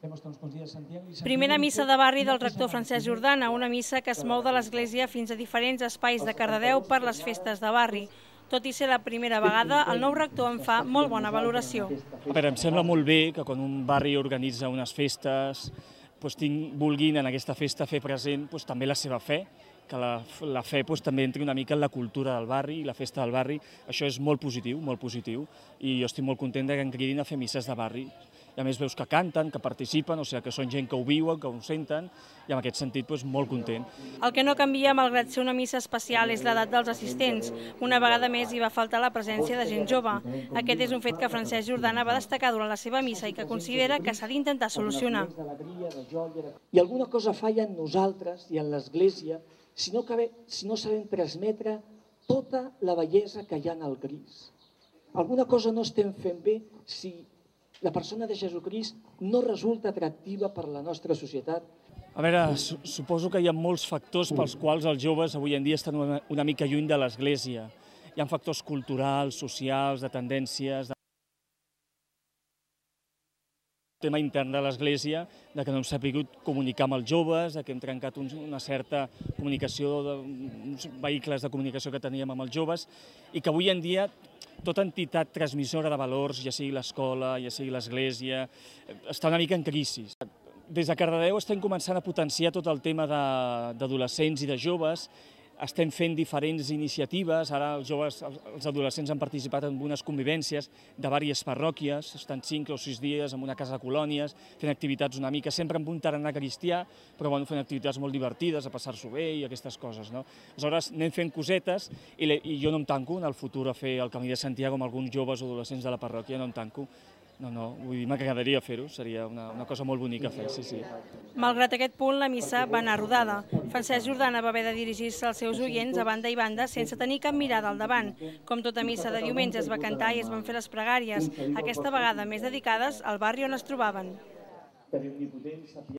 Primera missa de barri del rector Francesc Jordana, una missa que es mou de l'església fins a diferents espais de Cardedeu per les festes de barri. Tot i ser la primera vegada, el nou rector en fa molt bona valoració. Em sembla molt bé que quan un barri organitza unes festes, vulguin en aquesta festa fer present també la seva fe, que la fe també entri una mica en la cultura del barri i la festa del barri. Això és molt positiu, i jo estic molt content que em cridin a fer misses de barri. I a més veus que canten, que participen, o sigui que són gent que ho viuen, que ho senten, i en aquest sentit molt content. El que no canvia, malgrat ser una missa especial, és l'edat dels assistents. Una vegada més hi va faltar la presència de gent jove. Aquest és un fet que Francesc Jordana va destacar durant la seva missa i que considera que s'ha d'intentar solucionar. I alguna cosa falla en nosaltres i en l'Església si no sabem transmetre tota la bellesa que hi ha en el Crist. Alguna cosa no estem fent bé si la persona de Jesucrist no resulta atractiva per la nostra societat. A veure, suposo que hi ha molts factors pels quals els joves avui en dia estan una mica lluny de l'Església. Hi ha factors culturals, socials, de tendències, tema intern de l'Església, que no hem sabut comunicar amb els joves, que hem trencat una certa comunicació, uns vehicles de comunicació que teníem amb els joves, i que avui en dia tota entitat transmissora de valors, ja sigui l'escola, ja sigui l'Església, està una mica en crisi. Des de Cardedeu estem començant a potenciar tot el tema d'adolescents i de joves. Estem fent diferents iniciatives, ara els adolescents han participat en unes convivències de diverses parròquies, estan 5 o 6 dies en una casa de colònies, fent activitats una mica, sempre amb un tarannà cristià, però fent activitats molt divertides, a passar-s'ho bé i aquestes coses. Aleshores anem fent cosetes i jo no em tanco en el futur a fer el Camí de Santiago amb alguns joves o adolescents de la parròquia, no em tanco. No, vull dir, m'agradaria fer-ho, seria una cosa molt bonica fer, sí. Malgrat aquest punt, la missa va anar rodada. Francesc Jordana va haver de dirigir-se als seus oients a banda i banda sense tenir cap mirada al davant. Com tota missa de diumenge es va cantar i es van fer les pregàries, aquesta vegada més dedicades al barri on es trobaven.